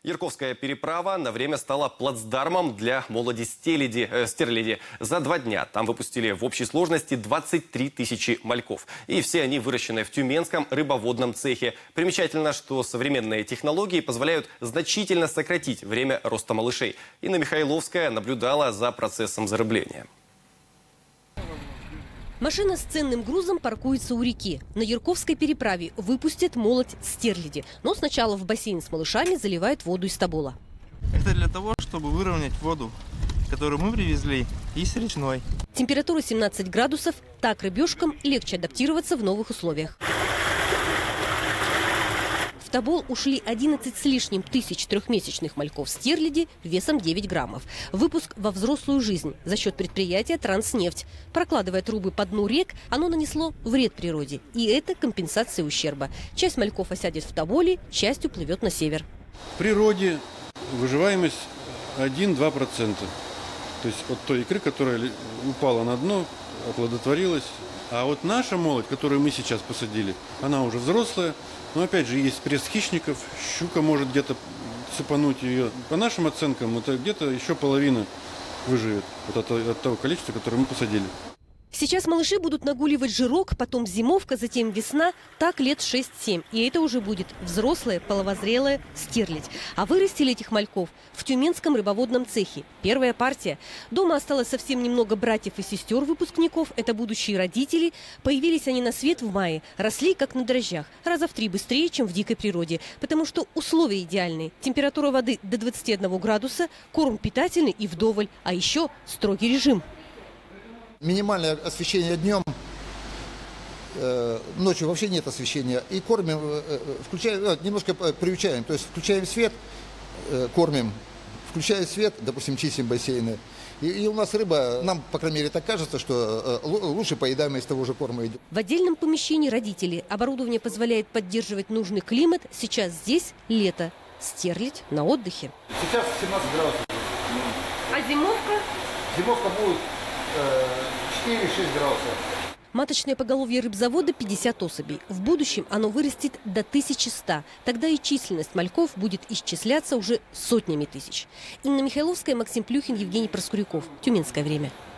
Ярковская переправа на время стала плацдармом для молоди стерляди. За 2 дня там выпустили в общей сложности 23 тысячи мальков. И все они выращены в Тюменском рыбоводном цехе. Примечательно, что современные технологии позволяют значительно сократить время роста малышей. Инна Михайловская наблюдала за процессом зарыбления. Машина с ценным грузом паркуется у реки. На Ярковской переправе выпустят молоть стерляди. Но сначала в бассейн с малышами заливают воду из Тобола. Это для того, чтобы выровнять воду, которую мы привезли из речной. Температура 17 градусов. Так рыбешкам легче адаптироваться в новых условиях. В Тобол ушли 11 с лишним тысяч трехмесячных мальков стерляди весом 9 граммов. Выпуск во взрослую жизнь за счет предприятия «Транснефть». Прокладывая трубы по дну рек, оно нанесло вред природе. И это компенсация ущерба. Часть мальков осядет в Тоболе, часть уплывет на север. В природе выживаемость 1–2%. То есть от той икры, которая упала на дно, оплодотворилась. А вот наша молоть, которую мы сейчас посадили, она уже взрослая. Но опять же есть пресс хищников, щука может где-то цепануть ее. По нашим оценкам, это где-то еще половина выживет от того количества, которое мы посадили. Сейчас малыши будут нагуливать жирок, потом зимовка, затем весна, так лет 6-7. И это уже будет взрослая, половозрелая стерлядь. А вырастили этих мальков в Тюменском рыбоводном цехе. Первая партия. Дома осталось совсем немного братьев и сестер выпускников. Это будущие родители. Появились они на свет в мае. Росли как на дрожжах. Раза в 3 быстрее, чем в дикой природе. Потому что условия идеальные. Температура воды до 21 градуса, корм питательный и вдоволь. А еще строгий режим. Минимальное освещение днем, ночью вообще нет освещения. И кормим, немножко приучаем, то есть включаем свет, кормим, включая свет, допустим, чистим бассейны. И у нас рыба, нам, по крайней мере, так кажется, что лучше поедаемость того же корма идет. В отдельном помещении родители. Оборудование позволяет поддерживать нужный климат. Сейчас здесь лето. Стерлядь на отдыхе. Сейчас 17 градусов. А зимовка? Зимовка будет 4–6 градусов. Маточное поголовье рыбзавода 50 особей. В будущем оно вырастет до 1100. Тогда и численность мальков будет исчисляться уже сотнями тысяч. Инна Михайловская, Максим Плюхин, Евгений Проскуряков. Тюменское время.